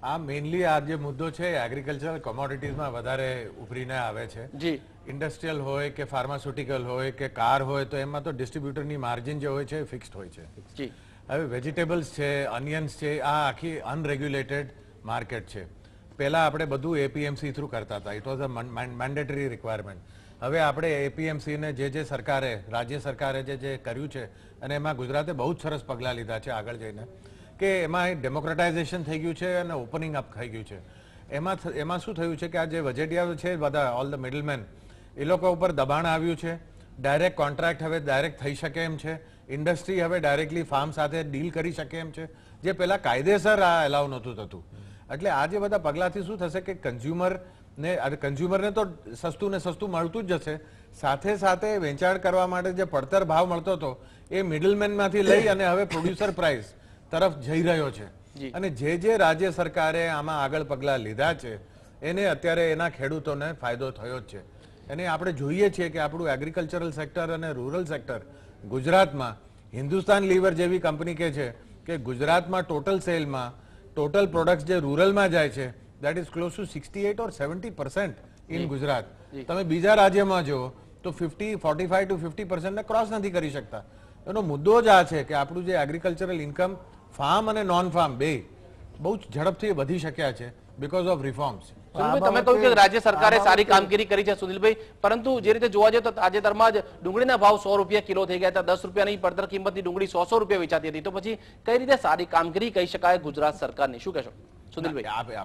આ મેઇનલી આ જે મુદ્દો છે એગ્રીકલ્ચરલ કોમોડિટીઝમાં વધારે ઉભરીને આવે છે. જી ઇન્ડસ્ટ્રીયલ હોય કે ફાર્માસ્યુટિકલ હોય કે કાર હોય તો એમાં તો ડિસ્ટ્રીબ્યુટરની માર્જિન જે હોય છે એ ફિક્સ્ડ હોય છે. જી હવે વેજીટેબલ્સ છે, અનિયન્સ છે, આ આખી અનરેગ્યુલેટેડ માર્કેટ છે. પહેલા આપણે બધું એપીએમસી થ્રુ કરતા હતા. It was a mandatory requirement. હવે આપણે એપીએમસીને જે સરકારે રાજ્ય સરકારે જે કર્યું છે અને એમાં ગુજરાતે બહુ જ સરસ પગલાં લીધા છે આગળ જઈને કે એમાં ડેમોક્રેટાઇઝેશન થઈ ગયું છે અને ઓપનિંગ અપ થઈ ગયું છે. એમાં શું થયું છે કે આ જે વજેટિયા છે બધા ઓલ ધ મિડલમેન એ લોકો ઉપર દબાણ આવ્યું છે. ડાયરેક્ટ કોન્ટ્રાક્ટ હવે ડાયરેક્ટ થઈ શકે એમ છે. ઇન્ડસ્ટ્રી હવે ડાયરેક્ટલી ફાર્મ સાથે ડીલ કરી શકે એમ છે, જે પહેલા કાયદેસર આ એલાવ નહોતું થતું. એટલે આ જે બધા પગલાંથી શું થશે કે કન્ઝ્યુમરને તો સસ્તું ને સસ્તું મળતું જ જશે, સાથે સાથે વેચાણ કરવા માટે જે પડતર ભાવ મળતો હતો એ મિડલમેનમાંથી લઈ અને હવે પ્રોડ્યુસર પ્રાઇસ તરફ જઈ રહ્યો છે. અને જે રાજ્ય સરકારે આમાં આગળ પગલાં લીધા છે એને અત્યારે એના ખેડૂતોને ફાયદો થયો જ છે. અને આપણે જોઈએ છીએ કે આપણું એગ્રીકલ્ચરલ સેક્ટર અને રૂરલ સેક્ટર ગુજરાતમાં હિન્દુસ્તાન લીવર જેવી કંપની કે છે કે ગુજરાતમાં ટોટલ સેલમાં ટોટલ પ્રોડક્ટ્સ જે રૂરલમાં જાય છે that is close to 68 or 70% in Gujarat. તમે બીજા રાજ્યમાં જુઓ તો 45 to 50% ને ક્રોસ નથી કરી શકતા. એનો મુદ્દો જ આ છે કે આપણું જે એગ્રીકલ્ચરલ ઇન્કમ ફાર્મ અને નોન ફાર્મ બે બહુ જ ઝડપથી વધી શક્યા છે બીકોઝ ઓફ રિફોર્મ્સ. તમે કહ્યું કે રાજ્ય સરકારે સારી કામગીરી કરી છે સુનિલભાઈ, પરંતુ જે રીતે જોવા જઈએ તો તાજેતરમાં જ ડુંગળીના ભાવ 100 રૂપિયા કિલો થઈ ગયા હતા. 10 રૂપિયાની પડતર કિંમતની ડુંગળી 100 રૂપિયા વેચાતી હતી. તો પછી કઈ રીતે સારી કામગીરી કહી શકાય ગુજરાત સરકારની? શું કહેશો સુનિલભાઈ?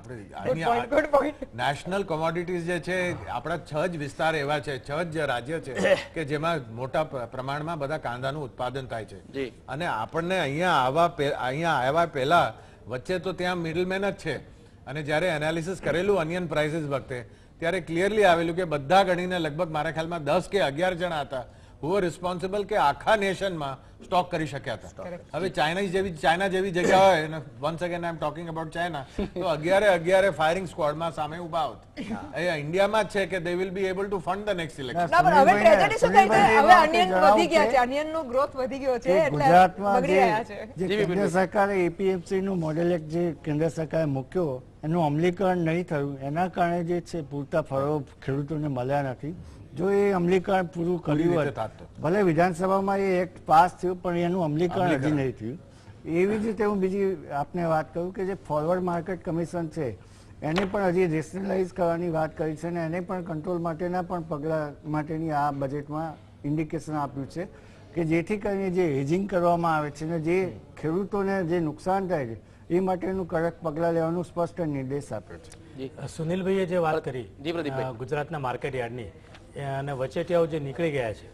આપણે નેશનલ કોમોડિટીઝ જે છે આપણા 6 જ વિસ્તાર એવા છે, 6 જ રાજ્ય છે કે જેમાં મોટા પ્રમાણમાં બધા કાંદાનું ઉત્પાદન થાય છે. અને આપણને અહીંયા આવ્યા પહેલા વચ્ચે તો ત્યાં મિડલમેન જ છે. અને જ્યારે એનાલિસિસ કરેલું અનિયન પ્રાઇસીસ વખતે ત્યારે ક્લિયરલી આવેલું કે બધા ગણીને લગભગ મારા ખ્યાલમાં 10 કે 11 જણા હતા who were responsible કે આખા નેશનમાં સ્ટોક કરી શક્યા હતા. હવે ચાઇના જેવી જગ્યા હોય અને once again I am talking about China, તો 11 ફાયરિંગ સ્ક્વોડમાં સામે ઉભા હોત. એ ઇન્ડિયામાં જ છે કે they will be able to fund the next election. હવે ટ્રેજેડી શું થઈ છે? હવે અનિયન વધી ગયા છે, અનિયનનો ગ્રોથ વધી ગયો છે એટલે ગુજરાતમાં બગડી રહ્યા છે. જે કેન્દ્ર સરકારે એપીએમસી નું મોડેલ એક જે કેન્દ્ર સરકારે મૂક્યો એનું અમલીકરણ નહીં થયું, એના કારણે જે છે પૂરતા ફળો ખેડૂતોને મળ્યા નથી. જો એ અમલીકરણ પૂરું કર્યું હોત, ભલે વિધાનસભામાં એ એક્ટ પાસ થયું પણ એનું અમલીકરણ હજી નહીં થયું. એવી જ રીતે હું બીજી આપને વાત કરું કે જે ફોરવર્ડ માર્કેટ કમિશન છે એને પણ હજી રેશનલાઇઝ કરવાની વાત કરી છે અને એને પણ કંટ્રોલ માટેના પણ પગલાં માટેની આ બજેટમાં ઇન્ડિકેશન આપ્યું છે કે જેથી કરીને જે હેજિંગ કરવામાં આવે છે અને જે ખેડૂતોને જે નુકસાન થાય છે એ માટેનું કડક પગલાં લેવાનું સ્પષ્ટ નિર્દેશ આપ્યો છે. સુનિલભાઈએ જે વાત કરી ગુજરાતના માર્કેટ યાર્ડની અને વચેટિયાઓ જે નીકળી ગયા છે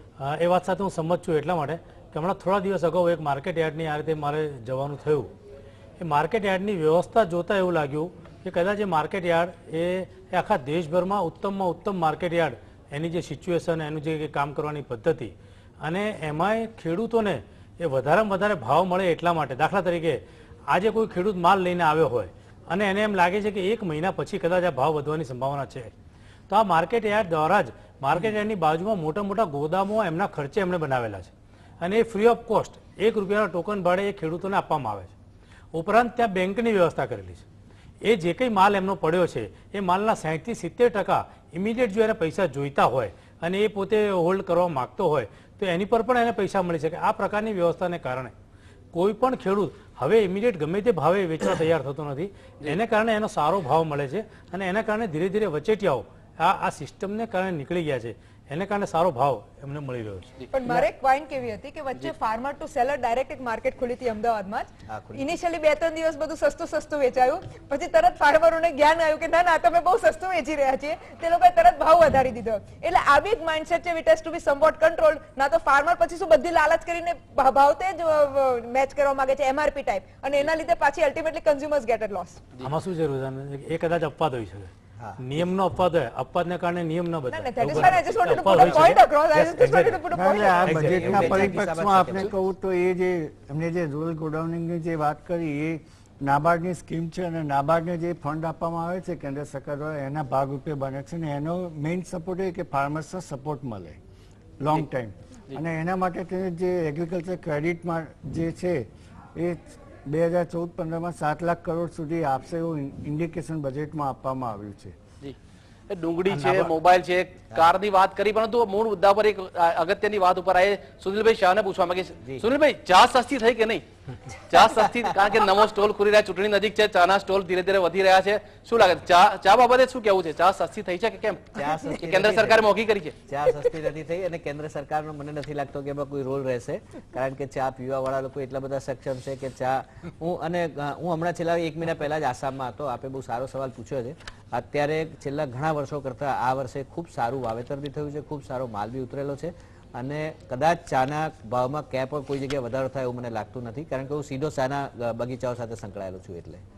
એ વાત સાથે હું સંમત છું. એટલા માટે કે હમણાં થોડા દિવસ અગાઉ એક માર્કેટ યાર્ડની આ રીતે મારે જવાનું થયું. એ માર્કેટ યાર્ડની વ્યવસ્થા જોતા એવું લાગ્યું કે કદાચ એ માર્કેટ યાર્ડ એ આખા દેશભરમાં ઉત્તમમાં ઉત્તમ માર્કેટ યાર્ડ, એની જે સિચ્યુએશન, એનું જે કામ કરવાની પદ્ધતિ અને એમાંય ખેડૂતોને એ વધારેમાં વધારે ભાવ મળે એટલા માટે. દાખલા તરીકે આજે કોઈ ખેડૂત માલ લઈને આવ્યો હોય અને એને એમ લાગે છે કે 1 મહિના પછી કદાચ આ ભાવ વધવાની સંભાવના છે, તો આ માર્કેટ યાર્ડ દ્વારા જ માર્કેટ યાર્ડની બાજુમાં મોટા મોટા ગોદામો એમના ખર્ચે એમણે બનાવેલા છે અને એ ફ્રી ઓફ કોસ્ટ 1 રૂપિયાના ટોકન ભાડે એ ખેડૂતોને આપવામાં આવે છે. ઉપરાંત ત્યાં બેંકની વ્યવસ્થા કરેલી છે. એ જે કંઈ માલ એમનો પડ્યો છે એ માલના 60 થી 70% ઇમિડિયેટ જો એને પૈસા જોઈતા હોય અને એ પોતે હોલ્ડ કરવા માગતો હોય તો એની પર પણ એને પૈસા મળી શકે. આ પ્રકારની વ્યવસ્થાને કારણે કોઈ પણ ખેડૂત હવે ઇમિડિયેટ ગમે તે ભાવે વેચવા તૈયાર થતો નથી. એને કારણે એનો સારો ભાવ મળે છે અને એના કારણે ધીરે ધીરે વચેટિયાઓ આ સિસ્ટમને કારણે નીકળી ગયા છે, એને કારણે સારો ભાવ એમને મળી રહ્યો છે. પણ મારે એક પોઈન્ટ કેવી હતી કે વચ્ચે ફાર્મર ટુ સેલર ડાયરેક્ટ એક માર્કેટ ખુલી હતી અમદાવાદમાં જ. ઇનિશિયલી 2-3 દિવસ બધું સસ્તું વેચાયું, પછી તરત ફાર્મરોને જ્ઞાન આવ્યું કે ના તમે બહુ સસ્તું વેચી રહ્યા છીએ, તે લોકોએ તરત ભાવ વધારી દીધો. એટલે આ બી એક માઇન્ડસેટ છે which has to be somewhat control. ના તો ફાર્મર પછી શું બધી લાલચ કરીને ભાવતે જ મેચ કરવા માંગે છે એમઆરપી ટાઈપ, અને એના લીધે પાછી અલ્ટિમેટલી કન્ઝ્યુમર્સ ગેટ લોસ. આમાં શું છે રુઝાન, એ કદાચ અપવાદ હોઈ શકે, નિયમનો અપવાદ હોય, અપવાદને કારણે નિયમ ન બદલાય. આ બજેટના પરિપ્રેક્ષમાં આપણે કહું તો એ જે એમને જે રૂરલ ગોડાઉનિંગની જે વાત કરી એ નાબાર્ડની સ્કીમ છે અને નાબાર્ડને જે ફંડ આપવામાં આવે છે કેન્દ્ર સરકાર દ્વારા એના ભાગરૂપે બને છે અને એનો મેઇન સપોર્ટ એ કે ફાર્મર્સને સપોર્ટ મળે લોંગ ટાઈમ, અને એના માટે તેને જે એગ્રીકલ્ચર ક્રેડિટમાં જે છે એ 2014-15માં 7 લાખ કરોડ સુધી આપશે એવું ઇન્ડિકેશન બજેટમાં આપવામાં આવ્યું છે. ડુંગળી છે, મોબાઈલ છે, કારની વાત કરી, પરંતુ મૂળ મુદ્દા પર એક અગત્યની વાત ઉપર આવે. સુનિલભાઈ શાહને પૂછવા માંગીશ, સુનિલભાઈ ચા સસ્તી થઈ કે નહીં? ચા સસ્તી, કારણ કે નવો સ્ટોલ ખુલી રહ્યા, ચૂંટણી નજીક છે, ચાના સ્ટોલ ધીરે ધીરે વધી રહ્યા છે. શું લાગે ચા બાબતે શું કેવું છે? ચા સસ્તી થઈ છે કે કેમ? કેન્દ્ર સરકારે મોંઘી કરી છે? ચા સસ્તી નથી થઈ અને કેન્દ્ર સરકારનો મને નથી લાગતો કે એમાં કોઈ રોલ રહેશે, કારણ કે ચા પીવા વાળા લોકો એટલા બધા સક્ષમ છે કે ચા હું હમણાં છેલ્લા 1 મહિના પહેલા જ આસામમાં હતો. આપે બહુ સારો સવાલ પૂછ્યો છે. અત્યારે છેલ્લા ઘણા વર્ષો કરતા આ વર્ષે ખૂબ સારું વાવેતર બી થયું છે, ખૂબ સારો માલ બી ઉતરેલો છે અને કદાચ ચાના ભાવમાં ક્યાંય પણ કોઈ જગ્યાએ વધારો થાય એવું મને લાગતું નથી, કારણ કે હું સીધો ચાના બગીચાઓ સાથે સંકળાયેલો છું.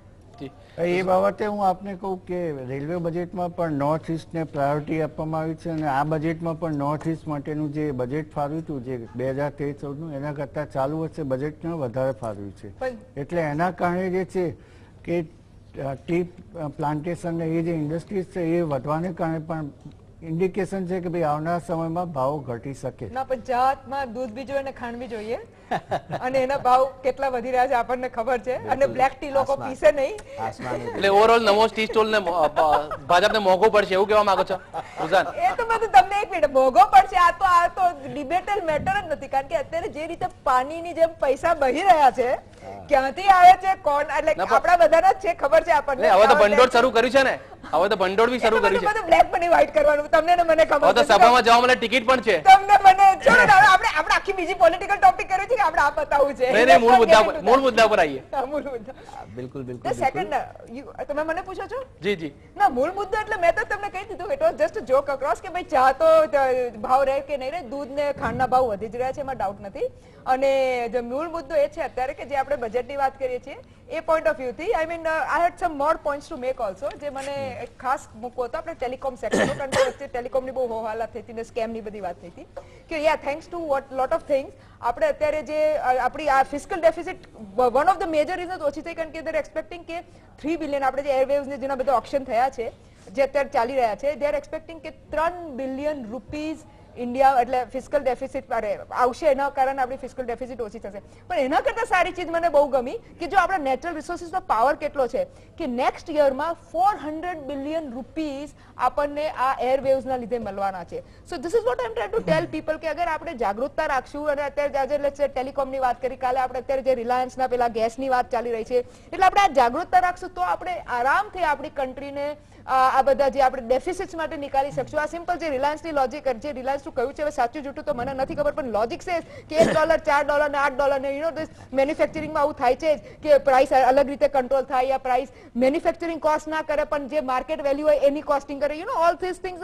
એટલે એ બાબતે હું આપને કહું કે રેલવે બજેટમાં પણ નોર્થ ઇસ્ટને પ્રાયોરિટી આપવામાં આવી છે અને આ બજેટમાં પણ નોર્થ ઇસ્ટ માટેનું જે બજેટ ફાળવ્યું હતું જે 2013-14નું એના કરતાં ચાલુ વર્ષે બજેટમાં વધારે ફાળવ્યું છે. એટલે એના કારણે જે છે કે ટી પ્લાન્ટેશન એ જે ઇન્ડસ્ટ્રીઝ છે એ વધવાને કારણે પણ ઇન્ડિકેશન છે કે ભાઈ આવનારા સમયમાં ભાવ ઘટી શકે. ના, પણ ચામાં દૂધ બી જોઈએ અને ખાંડ બી જોઈએ અને એના ભાવ કેટલા વધી રહ્યા છે આપણને ખબર છે અને બ્લેક ટી લોકો પીશે નહીં. એટલે ઓવરઓલ નવો ટી સ્ટોલ ને ભાજપને મોંઘો પડશે એવું કહેવા માંગો છો રુઝાન? એ તો બધું તમને એક મિનિટ મોંઘો પડશે આ તો ડિબેટેડ મેટર જ નથી, કારણ કે અત્યારે જે રીતે પાણીની જેમ પૈસા બહી રહ્યા છે ક્યાંથી આવે છે કોણ, એટલે આપણા બધાના જ છે ખબર છે આપણને. હવે તો ભંડોળ શરૂ કર્યું છે ને, હવે તો ભંડોળ બી શરૂ કર્યું છે. બ્લેક મની વ્હાઇટ કરવાનું તમને ને મને ખબર છે. સભામાં જવા માટે ટિકિટ પણ છે તમને મને. ચલો આપણે આખી બીજી પોલિટિકલ ટોપિક કર્યું છે કે આપણે આ બતાવવું છે. નહીં, મૂળ મુદ્દા પર આવીએ. મૂળ મુદ્દા બિલકુલ. સેકન્ડ તમે મને પૂછો છો? જી જી. ના, મૂળ મુદ્દો એટલે મેં તો તમને કહી દીધું, it was just joke across કે ભાઈ ચા તો ભાવ રહે કે નહીં રહે, દૂધ ને ખાંડના ભાવ વધી જ રહ્યા છે, એમાં ડાઉટ નથી. અને જે મૂળ મુદ્દો એ છે અત્યારે કે જે આપણે બજેટની વાત કરીએ છીએ એ પોઈન્ટ ઓફ વ્યૂ થી I mean I had some more points to make also, જે મને ખાસ મૂકવો હતો આપણે ટેલિકોમ સેક્ટર, કારણ કે વચ્ચે ટેલિકોમની બહુ હોહાલા થઈ હતી ને સ્કેમની બધી વાત થઈ હતી કે yeah thanks to lot of things આપણે અત્યારે જે આપણી આ fiscal deficit one of the major reason ઓછી થઈ, કારણ કે દે આર એક્સપેક્ટિંગ કે 3 બિલિયન આપણે જે એરવેવ્સ ને જેના બધા ઓપ્શન થયા છે જે અત્યારે ચાલી રહ્યા છે, દે આર એક્સપેક્ટિંગ કે 3 બિલિયન રૂપીઝ ઇન્ડિયા એટલે ફિસ્કલ ડેફિસિટ આવશે, એના કારણે આપણી ફિસ્કલ ડેફિસિટ ઓછી થશે. પણ એના કરતા સારી ચીજ મને બહુ ગમી કે જો આપણા નેચરલ રિસોર્સિસનો પાવર કેટલો છે કે નેક્સ્ટ યરમાં 400 બિલિયન રૂપીઝ આપણને આ એરવેવ્સના લીધે મળવાના છે. So this is what I am trying to tell people કે અગર આપણે જાગૃતતા રાખશું અને અત્યારે આજે લેટ્સ સે ટેલિકોમની વાત કરી, કાલે આપણે અત્યારે જે રિલાયન્સના પેલા ગેસની વાત ચાલી રહી છે, એટલે આપણે આ જાગૃતતા રાખશું તો આપણે આરામથી આપણી કન્ટ્રીને આ બધા જે આપણે ડેફિસિટ્સ માટે નીકાળી શકશું. આ સિમ્પલ જે રિલાયન્સની લોજિક જે રિલાયન્સ નું કહ્યું છે હવે સાચું જૂઠું તો મને નથી ખબર, પણ લોજિક છે કે $1 $4 ને $8 ને યુ નો ધીસ મેન્યુફેક્ચરિંગમાં આવું થાય છે કે પ્રાઇસ અલગ રીતે કંટ્રોલ થાય યા પ્રાઇસ મેન્યુફેક્ચરિંગ કોસ્ટ ના કરે પણ જે માર્કેટ વેલ્યુ હોય એની કોસ્ટિંગ કરે, you know all this things.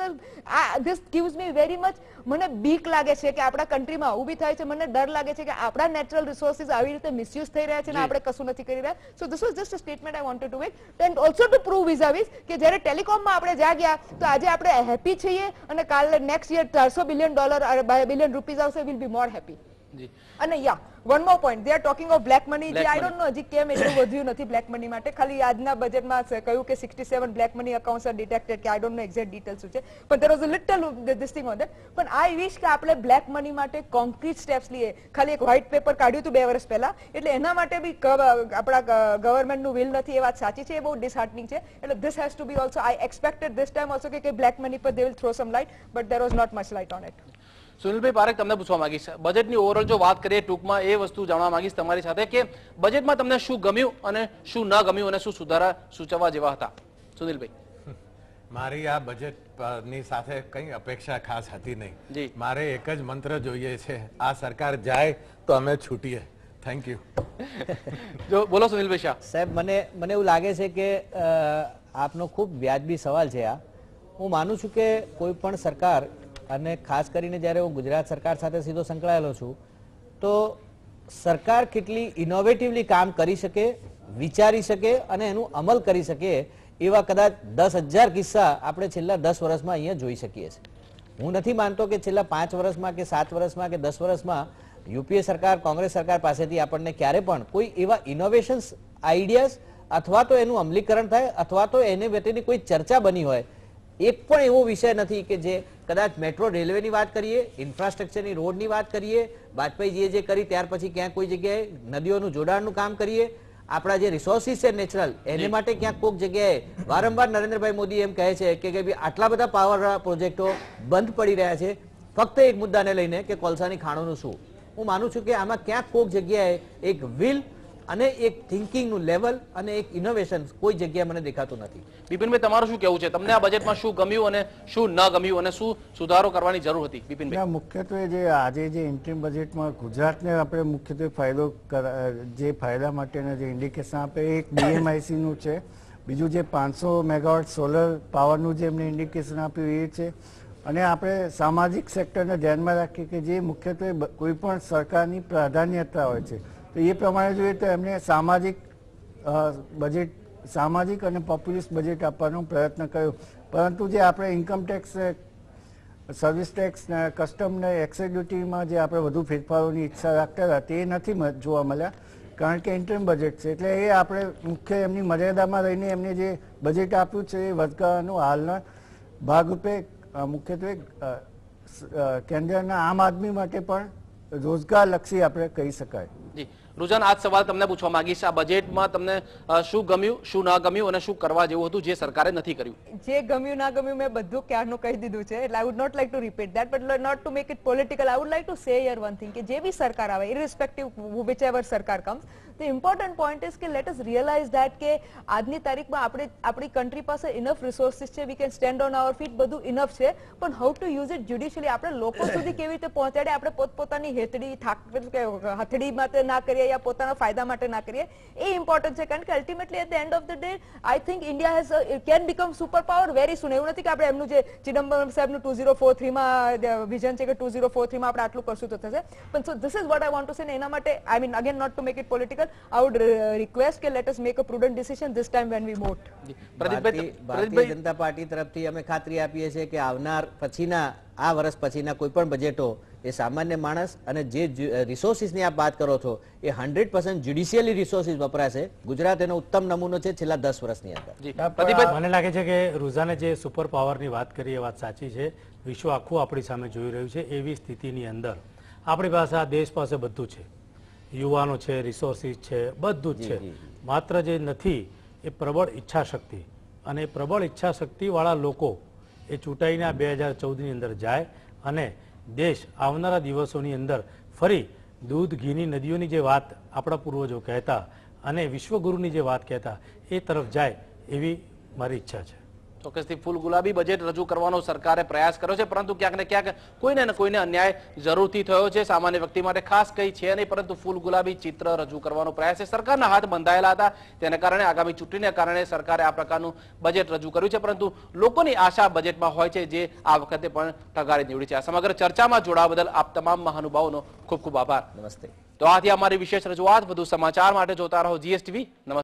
This gives me very much, મને બીક લાગે છે કે આપણા કન્ટ્રીમાં આવું બી થાય છે, મને ડર લાગે છે કે આપણા નેચરલ રિસોર્સિસ આવી રીતે મિસયુઝ થઈ રહ્યા છે અને આપણે કશું નથી કરી રહ્યા. So this was just a statement I wanted to make and also to prove these કે જ્યારે ટેલિકોમમાં આપણે જાગ્યા તો આજે આપણે હેપી છીએ અને કાલે નેક્સ્ટ યર $400 બિલિયન રૂપીઝ આવશે, વિલ બી મોર હેપી. અને yeah one more point, they are talking of black money, જે આઈ ડોન્ટ નો હજી કેમ એટલું વધ્યું નથી બ્લેક મની માટે. ખાલી આજના બજેટમાં કહ્યું કે 67 black money accounts are detected, કે I don't know exact details શું છે, પણ there was a little this thing on that. પણ આઈ વિશ કે આપણે બ્લેક મની માટે કોન્ક્રીટ સ્ટેપ્સ લઈએ. ખાલી એક વ્હાઇટ પેપર કાઢ્યું હતું 2 વર્ષ પહેલા, એટલે એના માટે બી આપણા ગવર્મેન્ટનું વિલ નથી, એ વાત સાચી છે, એ બહુ ડિસહાર્ટનિંગ છે. એટલે this has to be also I expected this time also કે બ્લેક મની પર they will throw some light, but there was not much light on it. સુનિલભાઈ પારેખ, તમને પૂછવા માંગીશ બજેટની ઓવરઓલ જો વાત કરીએ ટૂંકમાં એ વસ્તુ જાણવા માંગીશ તમારી સાથે કે બજેટમાં તમને શું ગમ્યું અને શું ન ગમ્યું અને શું સુધારા સૂચવવા જેવા હતા? સુનિલભાઈ. મારી આ બજેટની સાથે કઈ અપેક્ષા ખાસ હતી નહીં. મારે એક જ મંત્ર જોઈએ છે, આ સરકાર જાય તો અમે છૂટીએ. Thank you. જો બોલો સુનિલભાઈ શાહ. સાહેબ, મને એવું લાગે છે કે આપનો ખૂબ વ્યાજબી સવાલ છે આ. હું માનું છું કે કોઈ પણ સરકાર, અને ખાસ કરીને જ્યારે હું ગુજરાત સરકાર સાથે સીધો સંકળાયેલો છું, તો સરકાર કેટલી ઇનોવેટિવલી કામ કરી શકે, વિચારી શકે અને એનું અમલ કરી શકે એવા કદાચ 10,000 કિસ્સા આપણે છેલ્લા 10 વર્ષમાં અહીંયા જોઈ શકીએ છીએ. હું નથી માનતો કે છેલ્લા 5 વર્ષમાં કે 7 વર્ષમાં કે 10 વર્ષમાં યુપીએ સરકાર, કોંગ્રેસ સરકાર પાસેથી આપણને ક્યારે પણ કોઈ એવા ઇનોવેશન્સ, આઈડિયાઝ અથવા તો એનું અમલીકરણ થાય અથવા તો એને માટેની કોઈ ચર્ચા બની હોય. એક પણ એવો વિષય નથી કે જે કદાચ મેટ્રો રેલવેની વાત કરીએ, ઇન્ફ્રાસ્ટ્રક્ચરની રોડની વાત કરીએ, વાજપેયીજીએ જે કરી ત્યાર પછી ક્યાંક કોઈ જગ્યાએ નદીઓનું જોડાણનું કામ કરીએ આપણા જે રિસોર્સિસ છે નેચરલ એને માટે ક્યાંક કોઈક જગ્યાએ વારંવાર નરેન્દ્રભાઈ મોદી એમ કહે છે કે ભાઈ આટલા બધા પાવર પ્રોજેક્ટો બંધ પડી રહ્યા છે ફક્ત એક મુદ્દાને લઈને કે કોલસાની ખાણોનું શું. હું માનું છું કે આમાં ક્યાંક કોઈક જગ્યાએ એક વિલ અને એક થિંકિંગનું લેવલ અને એક ઇનોવેશન કોઈ જગ્યાએ મને દેખાતું નથી. બિપિનભાઈ તમારું શું કહેવું છે? તમને આ બજેટમાં શું ગમ્યું અને શું ન ગમ્યું અને શું સુધારો કરવાની જરૂર હતી? બિપિનભાઈ, મુખ્યત્વે જે આજે જે ઇન્ટરિમ બજેટમાં ગુજરાતને આપણે મુખ્યત્વે ફાયદો જે ફાયદા માટેના જે ઇન્ડિકેશન આપે એક BMIC નું છે, બીજું જે 500 મેગાવોટ સોલર પાવરનું જે એમને ઇન્ડિકેશન આપ્યું એ છે, અને આપણે સામાજિક સેક્ટરને ધ્યાનમાં રાખીએ કે જે મુખ્યત્વે કોઈ પણ સરકારની પ્રાધાન્યતા હોય છે તો એ પ્રમાણે જોઈએ તો એમને સામાજિક અને પોપ્યુલિસ્ટ બજેટ આપવાનો પ્રયત્ન કર્યો. પરંતુ જે આપણે income tax, service tax, custom ને એક્સાઇઝ ડ્યુટીમાં જે આપણે વધુ ફેરફારોની ઈચ્છા રાખતા હતા તે નથી જોવા મળ્યા, કારણ કે ઇન્ટરિમ બજેટ છે. એટલે એ આપણે મુખ્ય એમની મર્યાદામાં રહીને એમને જે બજેટ આપ્યું છે એ વધઘાનું હાલના ભાગરૂપે મુખ્યત્વે કેન્દ્રના આમ આદમી માટે પણ રોજગારલક્ષી આપણે કહી શકાય. જી રુઝાન, આજ સવાલ તમને પૂછવા માંગીશ, આ બજેટમાં તમને શું ગમ્યું, શું ના ગમ્યું અને શું કરવા જેવું હતું જે સરકારે નથી કર્યું? જે ગમ્યું ના ગમ્યું મેં બધું ક્યારનું કહી દીધું છે, એટલે I would not like to repeat that, but not to make it political. I would like to say here one thing કે જે બી સરકાર આવે, ઇરરિસ્પેક્ટિવ વિચ એવર સરકાર comes, the important point is કે લેટ અસ રિયલાઇઝ ધેટ કે આજની તારીખમાં આપણી કન્ટ્રી પાસે ઇનફ રિસોર્સિસ છે, we can stand on our feet, બધું ઇનફ છે, પણ how to use it judicially, આપણે લોકો સુધી કેવી રીતે પહોંચાડે, આપણે પોતપોતાની હથેળી માટે ના કરીએ યા પોતાના ફાયદા માટે ના કરીએ, એ ઇમ્પોર્ટન્ટ છે. કારણ કે ultimately at the end of the day I think India can become super power very soon. એવું નથી કે આપણે એમનું જે ચિદમ્બરમ સાહેબનું 2043 માં વિઝન છે કે 2043 માં આપણે આટલું કરશું તો થશે, પણ so this is what I want to say. એના માટે I mean again not to make it political, I would request કે let us make a prudent decision this time when we vote. Bharatiya Janata party તરફથી અમે ખાતરી આપીએ છીએ કે આવનાર પછીના આ વર્ષ પછીના કોઈ પણ બજેટો એ સામાન્ય માણસ અને જે રિસોર્સિસની આપ વાત કરો છો એ 100% જ્યુડિશિયલી રિસોર્સિસ વપરાશે. ગુજરાત એનો ઉત્તમ નમૂનો છે છેલ્લા 10 વર્ષની અંદર. મને લાગે છે કે રુઝાને જે સુપર પાવરની વાત કરી એ વાત સાચી છે. વિશ્વ આખું આપણી સામે જોઈ રહ્યું છે. એવી સ્થિતિની અંદર આપણી પાસે આ દેશ પાસે બધું છે, યુવાનો છે, રિસોર્સિસ છે, બધું જ છે. માત્ર જે નથી એ પ્રબળ ઈચ્છા શક્તિ, અને પ્રબળ ઈચ્છા શક્તિ વાળા લોકો એ ચૂંટાઈને 2014ની અંદર જાય અને દેશ આવનારા દિવસોની અંદર ફરી દૂધ ઘીની નદીઓની જે વાત આપણા પૂર્વજો કહેતા અને વિશ્વગુરુની જે વાત કહેતા એ તરફ જાય એવી મારી ઈચ્છા છે. ચોક્કસથી ફૂલ ગુલાબી બજેટ રજૂ કરવાનો સરકારે પ્રયાસ કર્યો છે, પરંતુ ક્યાંક ને ક્યાંક કોઈને ને કોઈને અન્યાય જરૂરથી થયો છે. સામાન્ય વ્યક્તિ માટે ખાસ કંઈ છે નહીં, પરંતુ ફૂલ ગુલાબી ચિત્ર રજૂ કરવાનો પ્રયાસ છે. સરકારના હાથ બંધાયેલા હતા, તેને કારણે આગામી ચૂંટણીને કારણે સરકારે આ પ્રકારનું બજેટ રજૂ કર્યું છે, પરંતુ લોકોની આશા બજેટમાં હોય છે જે આ વખતે પણ ઠગાડી નીવડી છે. આ સમગ્ર ચર્ચામાં જોડાવા બદલ આપ તમામ મહાનુભાવોનો ખૂબ ખૂબ આભાર. નમસ્તે. તો આથી અમારી વિશેષ રજૂઆત. વધુ સમાચાર માટે જોતા રહો GSTV. નમસ્તે.